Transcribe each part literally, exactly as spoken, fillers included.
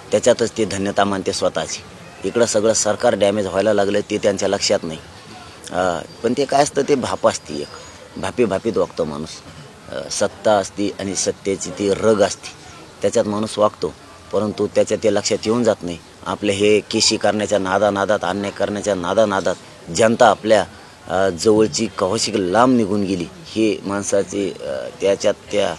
त्याच्यातच ते धन्यता मानते स्वतःची. इकडं सगळं सरकार डॅमेज व्हायला लागलं ते त्यांच्या लक्षात नाही. पण ते काय असतं, ते भाप असते, एक भापी भापीत वागतो माणूस. सत्ता असती आणि सत्तेची ती रग असते, त्याच्यात माणूस वागतो. परंतु त्याच्या ते लक्षात येऊन जात नाही. आपले हे केशी करण्याच्या नादानादात, अन्याय करण्याच्या नादानादात जनता आपल्या जवळची कवाशिक लांब निघून गेली. ही माणसाची त्याच्यात त्या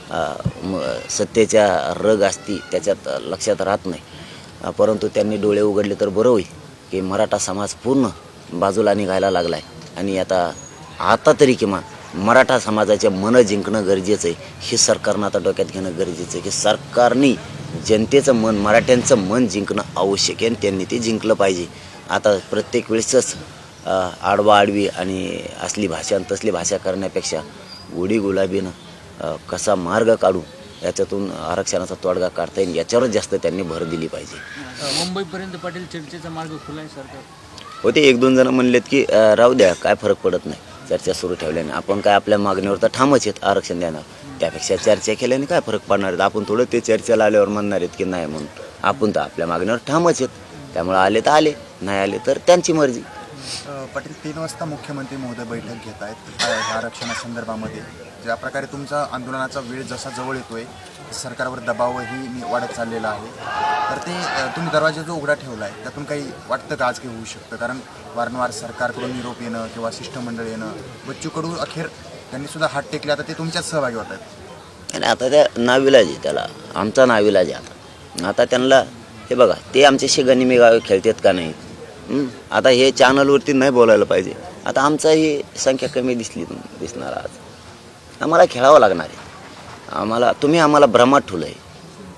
सत्तेच्या रग असती, त्याच्यात लक्षात राहत नाही. परंतु त्यांनी डोळे उघडले तर बरं होईल की मराठा समाज पूर्ण बाजूला निघायला लागला आहे. आणि आता आता तरी किमान मराठा समाजाचे मनं जिंकणं गरजेचं आहे. हे सरकारनं आता डोक्यात घेणं गरजेचं आहे की सरकारने जनतेचं मन, मराठ्यांचं मन जिंकणं आवश्यक आहे आणि त्यांनी ते जिंकलं पाहिजे. आता प्रत्येक वेळेसच आडवा आडवी आणि असली भाषा आणि तसली भाषा करण्यापेक्षा गोडी गुलाबीनं कसा मार्ग काढू, याच्यातून आरक्षणाचा तोडगा काढता येईल, याच्यावरच जास्त त्यांनी भर दिली पाहिजे. मुंबईपर्यंत पाटील चर्चेचा मार्ग खुला आहे सरकार होते. एक दोन जण म्हणलेत की राहू द्या, काय फरक पडत नाही चर्चा सुरू ठेवल्याने. आपण काय आपल्या मागणीवर तर ठामच आहेत, आरक्षण देणार. त्यापेक्षा चर्चा केल्याने काय फरक पडणार आहेत? आपण थोडं ते चर्चेला आल्यावर म्हणणार आहेत की नाही म्हणून. आपण तर आपल्या मागणीवर ठामच आहेत. त्यामुळे आले तर आले, नाही आले तर त्यांची मर्जी. पाटील, तीन वाजता मुख्यमंत्री महोदय बैठक घेत आहेत आरक्षणासंदर्भामध्ये. ज्या प्रकारे तुमचा आंदोलनाचा वेळ जसा जवळ येतोय, सरकारवर दबावही वाढत चाललेला आहे. तर ते तुम्ही दरवाजा जो उघडा ठेवला आहे, त्यातून काही वाटतं का आज काही होऊ शकतं? कारण वारंवार सरकारकडून निरोप येणं किंवा शिष्टमंडळ येणं, बच्चू कडू अखेर त्यांनी सुद्धा हात टेकले, आता ते तुमच्याच सहभागी होत आहेत. आणि आता त्या नाविलाज आहे, त्याला आमचा नाविलाज आहे. आता आता त्यांना हे बघा, ते आमच्याशी गनिमी गावे खेळतात का नाही? आता हे चॅनलवरती नाही बोलायला पाहिजे. आता आमचाही संख्या कमी दिसली दिसणार आज. आम्हाला खेळावं लागणार आहे. आम्हाला तुम्ही आम्हाला भ्रमात ठेवलं आहे.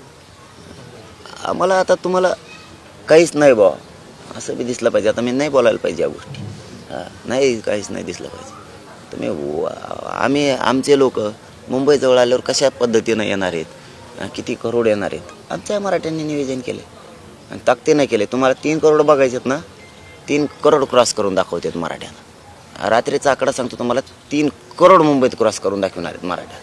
आम्हाला आता तुम्हाला काहीच नाही बा असं बी दिसलं पाहिजे. आता मी नाही बोलायला पाहिजे या गोष्टी. हां, नाही, काहीच नाही दिसलं पाहिजे. तुम्ही आम्ही आमचे लोक मुंबईजवळ आल्यावर कशा पद्धतीनं येणार आहेत, किती करोड येणार आहेत, आमच्या मराठ्यांनी नियोजन केले आणि ताकदीनं केले. तुम्हाला तीन करोड बघायचेत ना, तीन करोड क्रॉस करून दाखवतात मराठ्यांना. रात्रीचा आकडा सांगतो तुम्हाला, तीन करोड मुंबईत क्रॉस करून दाखवणार आहेत मराठ्या.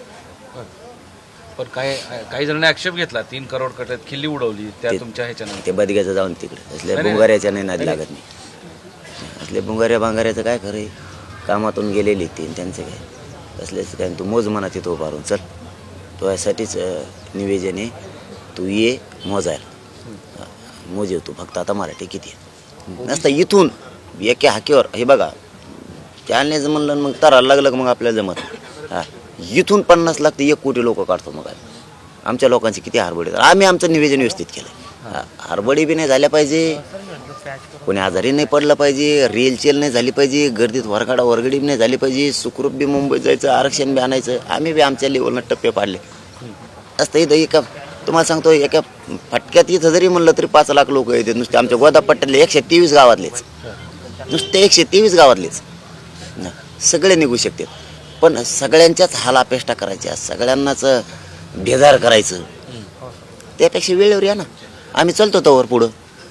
पण काही काही जणांनी आक्षेप घेतला, तीन करोड कटत खिल्ली उडवली त्या तुमच्या ह्याच्यानं. ते बदग्याचं जाऊन तिकडे असल्या बुंगाऱ्याच्या नाही नादी लागत नाही. असले बुंगाऱ्या बांगाऱ्याचं काय खरं आहे? कामातून गेलेली तीन त्यांचं काय असलेच काय. तू मोज म्हणा तिथं उभारून, चल तो यासाठीच निवेदन आहे. तू ये मोजायला, मोज येऊ तू फक्त. आता मराठी किती आहे नसतं इथून एका हाकेवर. हे बघा, त्याने म्हणलं मग तराला लागलं मग आपल्याला जमत. हां, इथून पन्नास लाख ते एक कोटी लोक काढतो. मग आमच्या लोकांची किती हरबडी. आम्ही आमचं निवेदन व्यवस्थित केलं. हरबडी बी नाही झाल्या पाहिजे, कोणी आजारी नाही पडलं पाहिजे, रेलचेल नाही झाली पाहिजे, गर्दीत वरगाडा वरगडी बी नाही झाली पाहिजे, सुखरूप बी मुंबईत जायचं, आरक्षण बी आणायचं. आम्ही बी आमच्या लेवलनं टप्पे पाडले असतं. इथं एका तुम्हाला सांगतो, एका फटक्यात इथं जरी म्हणलं तरी पाच लाख लोक येते नुसते. आमच्या गोदापट्ट्यातले एकशे तेवीस गावातलेच, नुसते एकशे तेवीस गावातलेच सगळे निघू शकतात. पण सगळ्यांच्याच हालापेष्टा करायच्या, सगळ्यांनाच बेजार करायचं, त्यापेक्षा वेळेवर या ना. आम्ही चालतो तोवर पुढं.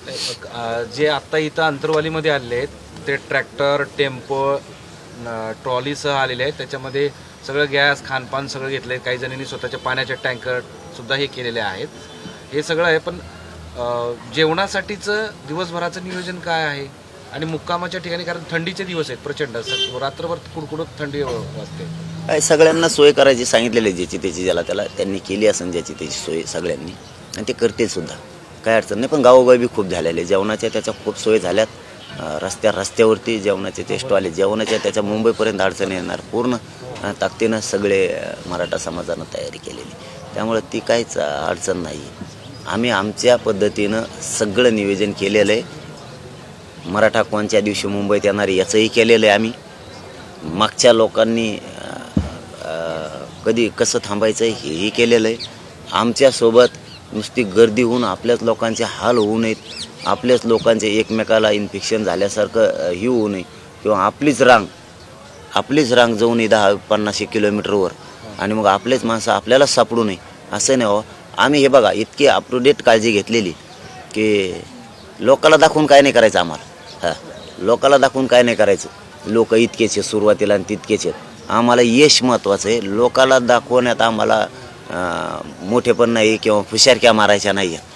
जे आत्ता इथं अंतरवालीमध्ये आलेले आहेत ते ट्रॅक्टर, टेम्पो, ट्रॉलीसह आलेले आहेत. त्याच्यामध्ये सगळं गॅस, खानपान सगळं घेतलं आहे. काही जणांनी स्वतःच्या पाण्याचे टँकर सुद्धा हे केलेले आहेत. हे सगळं आहे. पण जेवणासाठीचं दिवसभराचं नियोजन काय आहे? आणि मुक्कामाच्या ठिकाणी, कारण थंडीचे दिवस आहेत प्रचंड, रात्रभर कुडकुडत थंडी वाजते. काय सगळ्यांना सोय करायची सांगितलेली, ज्याची त्याची ज्याला त्याला त्यांनी केली असेल ज्याची त्याची सोय सगळ्यांनी, आणि ते करतील सुद्धा. काय अडचण नाही. पण गावोगावी बी खूप झालेले जेवणाच्या, त्याच्या खूप सोय झाल्यात. रस्त्या रस्त्यावरती जेवणाचे ते स्टॉल आहेत. जेवणाच्या त्याच्या मुंबईपर्यंत अडचण येणार. पूर्ण ताकदीनं सगळे मराठा समाजानं तयारी केलेली, त्यामुळे ती काहीच अडचण नाही. आम्ही आमच्या पद्धतीनं सगळं नियोजन केलेलं आहे. मराठा कोणत्या दिवशी मुंबईत येणार याचंही केलेलं आहे आम्ही. मागच्या लोकांनी कधी कसं थांबायचं हेही केलेलं आहे. आमच्यासोबत नुसती गर्दी होऊन आपल्याच लोकांचे हाल होऊ नयेत, आपल्याच लोकांचे एकमेकाला इन्फेक्शन झाल्यासारखं ही होऊ नये, किंवा आपलीच रांग आपलीच रांग जाऊ नये दहा पन्नास एक किलोमीटरवर, आणि मग आपलेच माणसं आपल्यालाच सापडू नये असं नाही हो. आम्ही हे बघा इतकी अप टू डेट काळजी घेतलेली की लोकाला दाखवून काय नाही करायचं आम्हाला. हां, लोकाला दाखवून काय नाही करायचं. लोक इतकेच आहेत सुरुवातीला आणि तितकेच आहेत. आम्हाला यश महत्त्वाचं आहे. लोकाला दाखवण्यात आम्हाला मोठेपण नाही किंवा फुशारक्या मारायच्या नाही आहेत.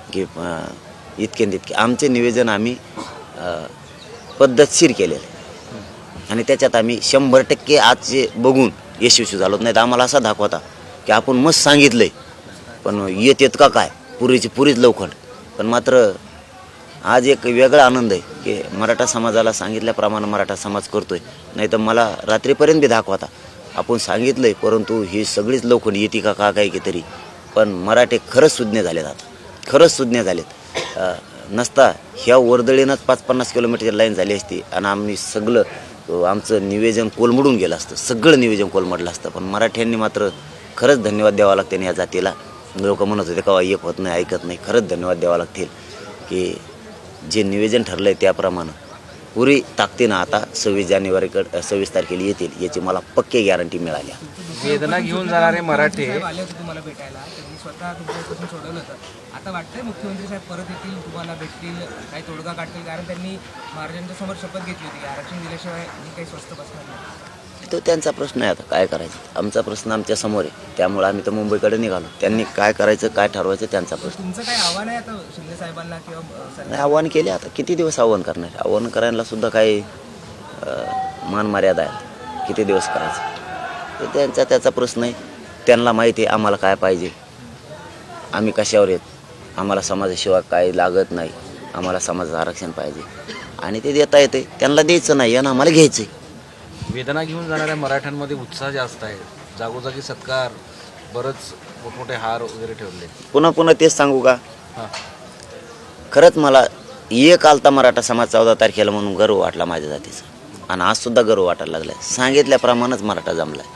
की अं, इतके तितके आमचे निवेदन आम्ही अं, पद्धतशीर केलेलं आहे आणि त्याच्यात आम्ही शंभर टक्के आजचे बघून यशस्वी झालो. नाही तर आम्हाला असा दाखवता की आपण मस्त सांगितलंय पण येत येत का काय पुरीची पुरीच लवखंड. पण मात्र आज एक वेगळा आनंद आहे की मराठा समाजाला सांगितल्याप्रमाणे मराठा समाज करतोय. नाही तर मला रात्रीपर्यंत बी दाखवता आपण सांगितलंय परंतु ही सगळीच लवखंड येते का का काय की तरी. पण मराठे खरंच सुज्ञ झालेत, आता खरंच सुज्ञ झालेत. नसता ह्या वर्दळीनंच पाच पन्नास किलोमीटरची लाईन झाली असती आणि आम्ही सगळं आमचं निवेदन कोलमडून गेलं असतं, सगळं निवेदन कोलमडलं असतं. पण मराठ्यांनी मात्र खरंच धन्यवाद द्यावा लागते या जातीला. लोक म्हणत होते का एक होत नाही ऐकत नाही, खरंच धन्यवाद द्यावा लागतील की जे निवेदन ठरलं आहे त्याप्रमाणे पुरी ताकदीनं आता सव्वीस जानेवारीकडे सव्वीस तारखेला येतील याची मला पक्की गॅरंटी मिळाली. वेदना घेऊन जाणारे मराठे आले होते तुम्हाला भेटायला, त्यांनी स्वतः तुमच्यापासून सोडवलं होतं. आता वाटतंय मुख्यमंत्री साहेब परत येतील, तुम्हाला भेटतील, काही तोडगा काढतील, कारण त्यांनी महाराजांच्या समोर शपथ घेतली होती की आरक्षण दिल्याशिवाय मी काही स्वस्त बसणार नाही. तो त्यांचा प्रश्न आहे, आता काय करायचं आमचा प्रश्न आमच्या समोर आहे. त्यामुळे आम्ही तर मुंबईकडे निघालो. त्यांनी काय करायचं काय ठरवायचं त्यांचा प्रश्न. तुमचं काही आव्हान आहे आता शिंदे साहेबांना किंवा सरकार? नाही आव्हान केले, आता किती दिवस आव्हान करणार. आव्हान करायला सुद्धा काही अं, मान मर्यादा आहे, किती दिवस करायचं ते त्यांचा त्याचा प्रश्न आहे. त्यांना माहिती आहे आम्हाला काय पाहिजे, आम्ही कशावर येत, आम्हाला समाजाशिवाय काय लागत नाही, आम्हाला समाजाचं आरक्षण पाहिजे आणि ते देता येते. त्यांना द्यायचं नाही आणि आम्हाला घ्यायचं आहे. वेदना घेऊन जाणाऱ्या मराठ्यांमध्ये उत्साह जास्त आहे. जागोजागी सत्कार, बरंच मोठमोठे हार वगैरे ठेवले. पुन्हा पुन्हा तेच सांगू का, हां खरंच मला एक आलता मराठा समाज चौदा तारखेला म्हणून गर्व वाटला माझ्या जातीचा आणि आज सुद्धा गर्व वाटायला लागलाय. सांगितल्याप्रमाणेच मराठा जमलाय.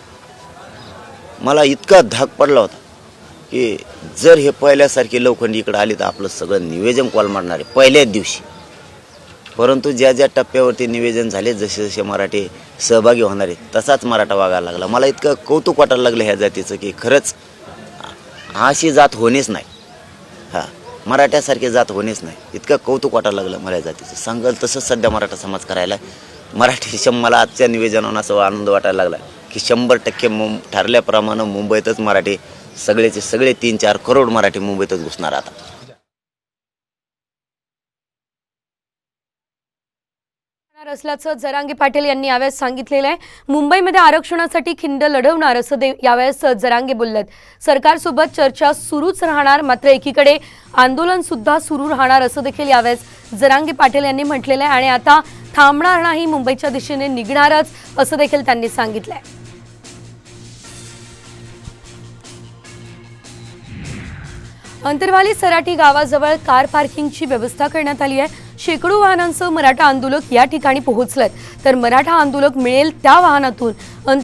मला इतका धाक पडला होता की जर हे पहिल्यासारखी लोखंडी इकडे आली तर आपलं सगळं निवेदन कोलमडणार आहे पहिल्याच दिवशी. परंतु ज्या ज्या टप्प्यावरती निवेदन झाले, जसे जसे मराठी सहभागी होणार आहेत तसाच मराठा वागायला लागला. मला इतकं कौतुक वाटायला लागलं ह्या जातीचं की खरंच अशी जात होणेच नाही, हां मराठ्यासारखी जात होणेच नाही. इतकं कौतुक वाटायला लागलं मला जातीचं. सांगाल तसंच सध्या मराठा समाज करायला. मराठी शं मला आजच्या निवेदनावर असा आनंद वाटायला लागला की शंभर टक्के मुं ठरल्याप्रमाणे मुंबईतच मराठी सगळेचे सगळे तीन चार करोड मराठी मुंबईतच घुसणार आता. असल्याचं जरांगे पाटील यांनी यावेळेस सांगितलेलं आहे. मुंबईमध्ये आरक्षणासाठी खिंड लढवणार असं दे यावेळेस जरांगे बोललेत. सरकारसोबत चर्चा सुरूच राहणार, मात्र एकीकडे आंदोलन सुद्धा सुरू राहणार असं देखील यावेळेस जरांगे पाटील यांनी म्हटलेलं आहे. आणि आता थांबणार नाही, मुंबईच्या दिशेने निघणारच असं देखील त्यांनी सांगितलंय. अंतरवाली सराटी गावाजवळ कार पार्किंगची व्यवस्था करण्यात आली आहे. शेकडो वाहनांसह मराठा आंदोलक या ठिकाणी पोहोचलेत, तर मराठा आंदोलक मिळेल त्या वाहनातून